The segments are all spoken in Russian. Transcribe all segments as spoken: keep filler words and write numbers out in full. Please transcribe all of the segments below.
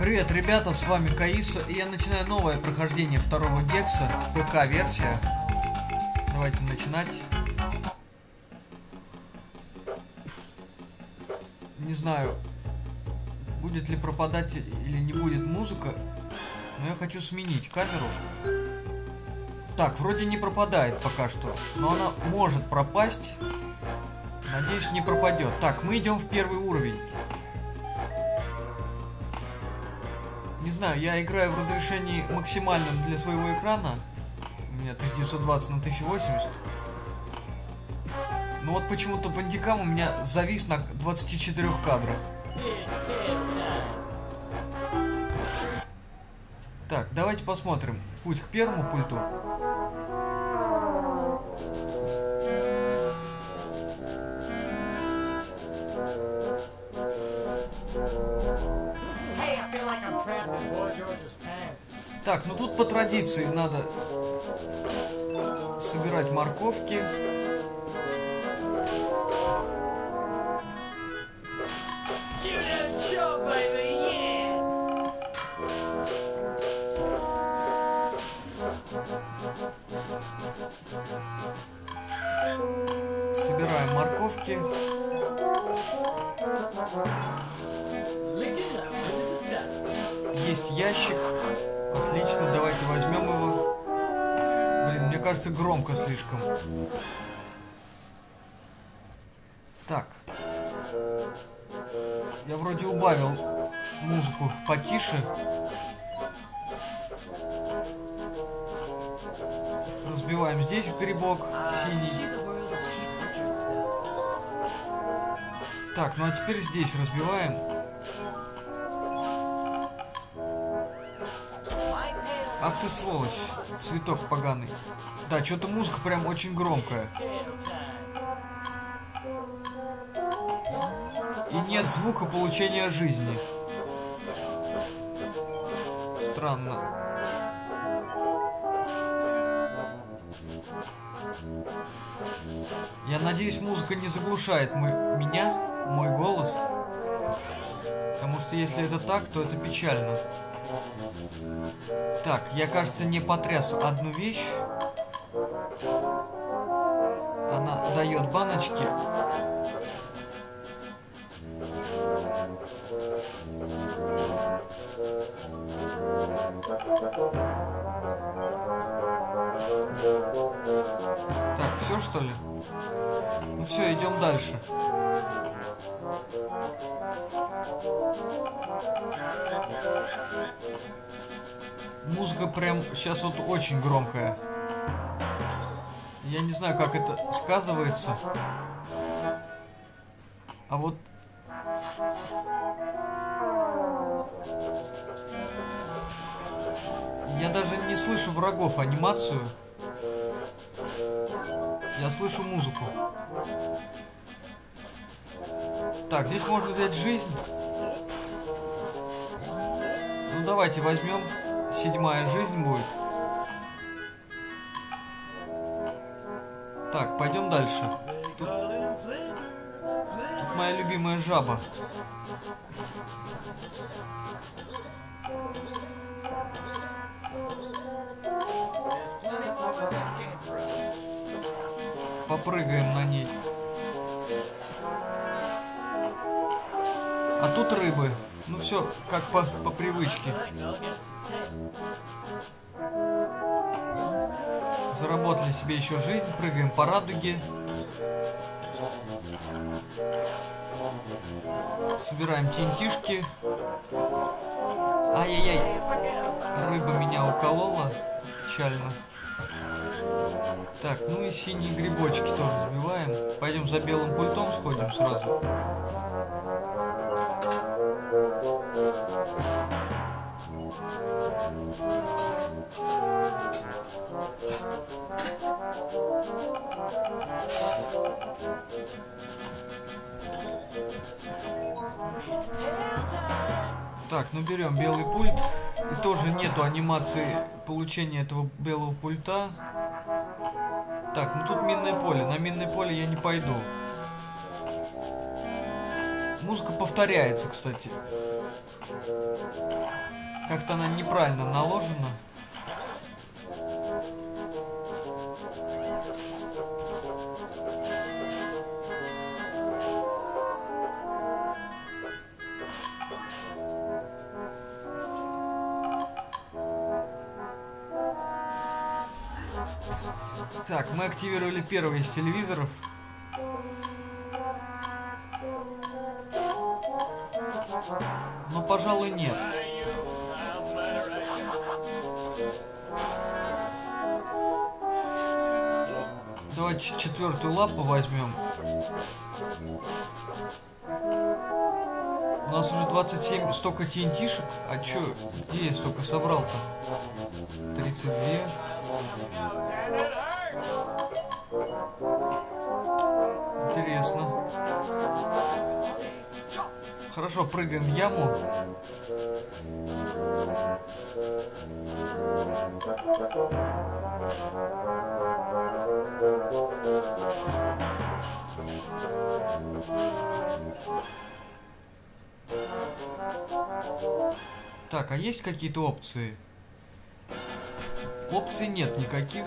Привет, ребята, с вами Каиса, и я начинаю новое прохождение второго Гекса, ПК-версия. Давайте начинать. Не знаю, будет ли пропадать или не будет музыка, но я хочу сменить камеру. Так, вроде не пропадает пока что, но она может пропасть. Надеюсь, не пропадет. Так, мы идем в первый уровень. Не знаю, я играю в разрешении максимальном для своего экрана. У меня тысяча девятьсот двадцать на тысяча восемьдесят. Но вот почему-то бандикам у меня завис на двадцати четырёх кадрах. Так, давайте посмотрим. Путь к первому пульту. Так, ну тут по традиции надо собирать морковки. Собираем морковки. Есть ящик. Отлично, давайте возьмем его. Блин, мне кажется, громко слишком. Так. Я вроде убавил музыку потише. Разбиваем здесь грибок синий. Так, ну а теперь здесь разбиваем. Ах ты сволочь, цветок поганый. Да, что-то музыка прям очень громкая. И нет звука получения жизни. Странно. Я надеюсь, музыка не заглушает мой, меня, мой голос. Потому что если это так, то это печально. Так, я, кажется, не потряс одну вещь. Она дает баночки. Так, все что ли? Ну все, идем дальше. Музыка прям сейчас вот очень громкая. Я не знаю, как это сказывается. А вот... Я даже не слышу врагов, анимацию. Я слышу музыку. Так, здесь можно взять жизнь. Ну давайте возьмем. Седьмая жизнь будет. Так, пойдем дальше. Тут, тут моя любимая жаба. Попрыгаем на ней. А тут рыбы. Ну все, как по, по привычке. Заработали себе еще жизнь. Прыгаем по радуге. Собираем тентишки. Ай-яй-яй. Рыба меня уколола. Печально. Так, ну и синие грибочки тоже сбиваем. Пойдем за белым пультом сходим сразу. Так, ну берем белый пульт. И тоже нету анимации получения этого белого пульта. Так, ну тут минное поле. На минное поле я не пойду. Музыка повторяется, кстати. Как-то она неправильно наложена. Так, мы активировали первый из телевизоров. Но, пожалуй, нет. Давайте четвертую лапу возьмем. У нас уже двадцать семь, столько ти эн ти-шек. А чё, где я столько собрал-то? тридцать два. Интересно. Хорошо, прыгаем в яму. Так, а есть какие-то опции? Опций нет никаких.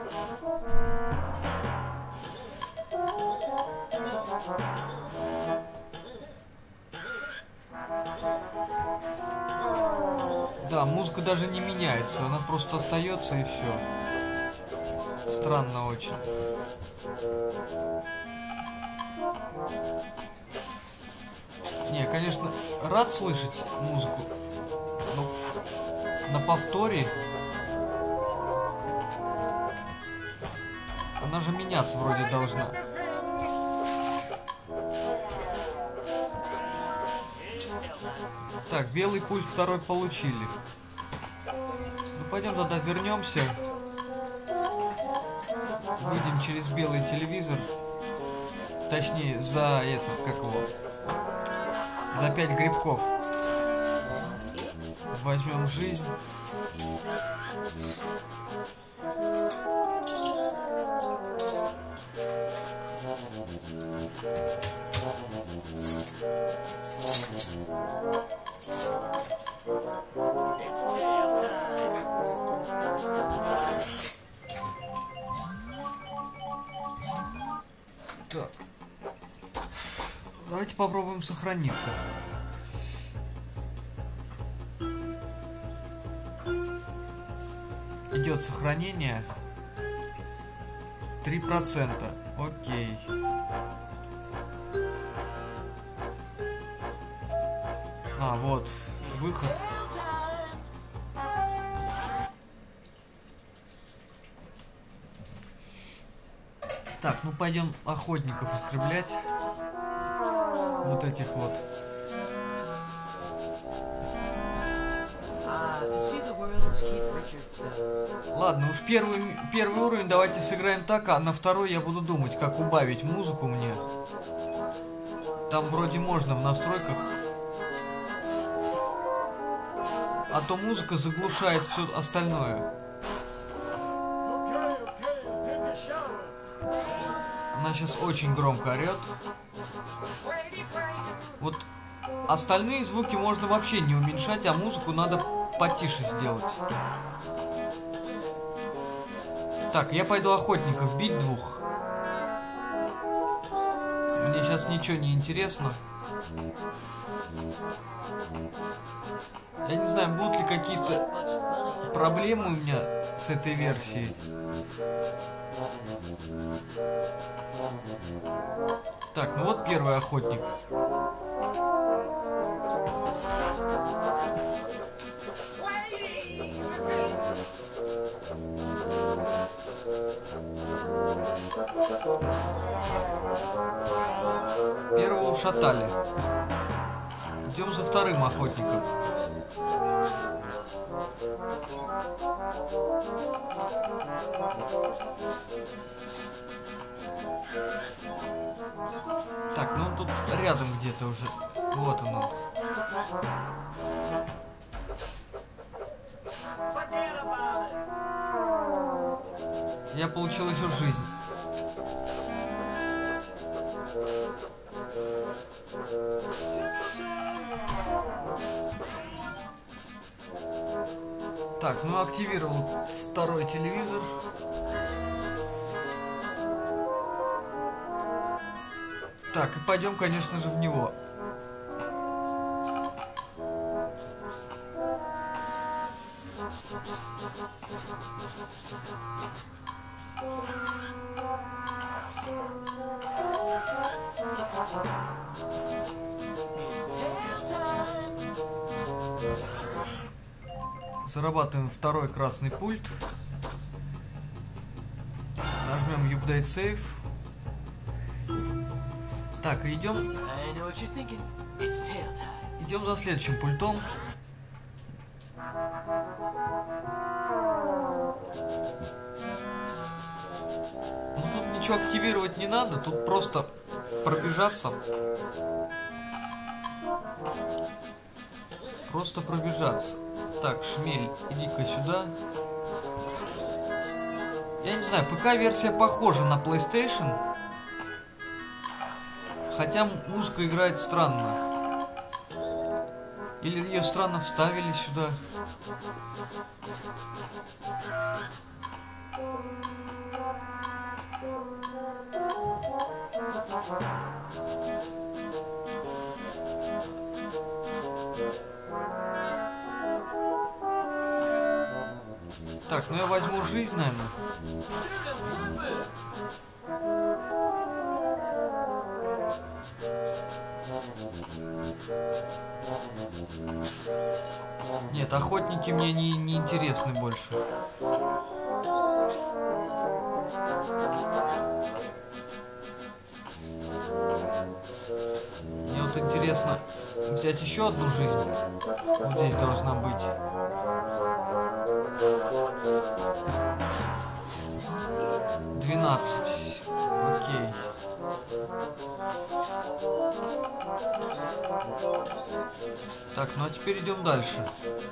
Да, музыка даже не меняется, она просто остается и все. Странно очень. Не, конечно, рад слышать музыку, но на повторе она же меняться вроде должна. Так, белый пульт второй получили. Ну, пойдем тогда вернемся. Выйдем через белый телевизор. Точнее, за этот, как его, за пять грибков. Возьмем жизнь. Так. Давайте попробуем сохраниться. Идет сохранение. три процента. Окей. А, вот. Выход. Так, ну пойдем охотников истреблять. Вот этих вот. Ладно, уж первый, первый уровень давайте сыграем так, а на второй я буду думать, как убавить музыку мне. Там вроде можно в настройках. А то музыка заглушает все остальное. Она сейчас очень громко орет. Вот остальные звуки можно вообще не уменьшать, а музыку надо потише сделать. Так, я пойду охотников бить двух. Мне сейчас ничего не интересно. Я не знаю, будут ли какие-то проблемы у меня с этой версией. Так, ну вот первый охотник. Первого ушатали. Идем за вторым охотником. Так, ну он тут рядом где-то уже. Вот он. он. Я получил еще жизнь. Так, ну активировал второй телевизор. Так, и пойдем, конечно же, в него. Зарабатываем второй красный пульт. Нажмем Update Save. Так, и идем. Идем за следующим пультом. Ну тут ничего активировать не надо, тут просто пробежаться. Просто пробежаться. Так, Шмель, иди-ка сюда. Я не знаю, ПК-версия похожа на PlayStation. Хотя музыка играет странно. Или ее странно вставили сюда. Так, ну я возьму жизнь, наверное. Нет, охотники мне не, не интересны больше. Мне вот интересно взять еще одну жизнь. Вот здесь должна быть. двенадцать. Окей. Так, ну а теперь идем дальше.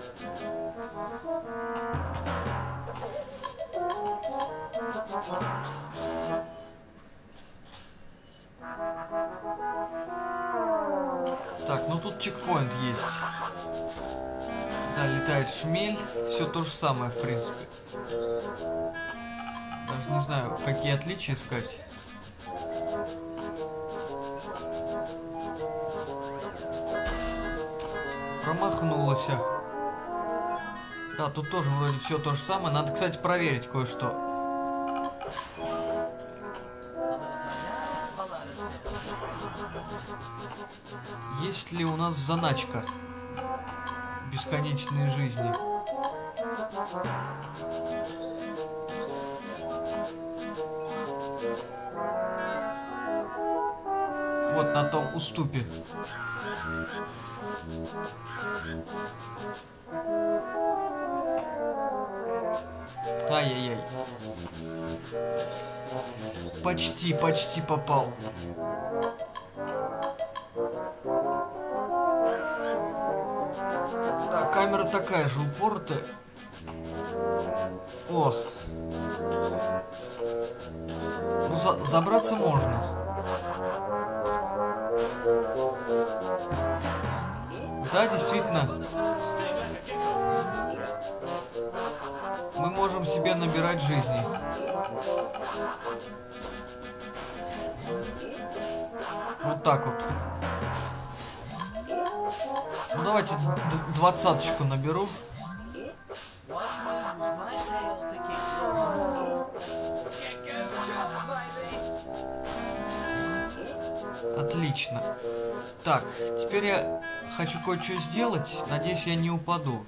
Так, ну тут чекпоинт есть. Да, летает Шмель. Все то же самое, в принципе. Даже не знаю, какие отличия искать. Промахнулась. Да, тут тоже вроде все то же самое. Надо, кстати, проверить кое-что. Есть ли у нас заначка? Бесконечные жизни. Вот на том уступе. Ай-яй-яй. Почти, почти попал. Да, камера такая же упоротая. Ох. Ну, за забраться можно. Да, действительно. Мы можем себе набирать жизни. Вот так вот. Ну давайте двадцаточку наберу. Отлично. Так, теперь я хочу кое-что сделать. Надеюсь, я не упаду.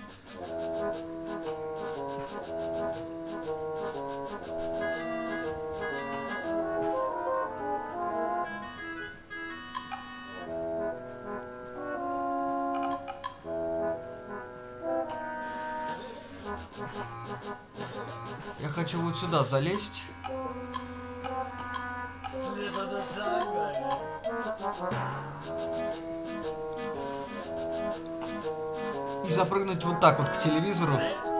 Я хочу вот сюда залезть. И запрыгнуть вот так вот к телевизору.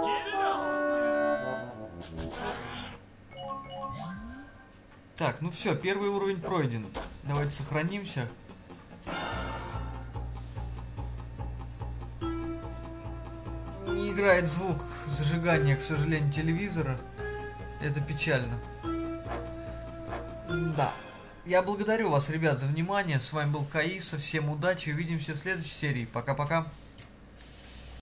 Так, ну все, первый уровень пройден. Давайте сохранимся. Не, играет звук зажигания, к сожалению, телевизора. Это печально. Да. Я благодарю вас, ребят, за внимание. С вами был Каиса. Всем удачи. Увидимся в следующей серии. Пока-пока.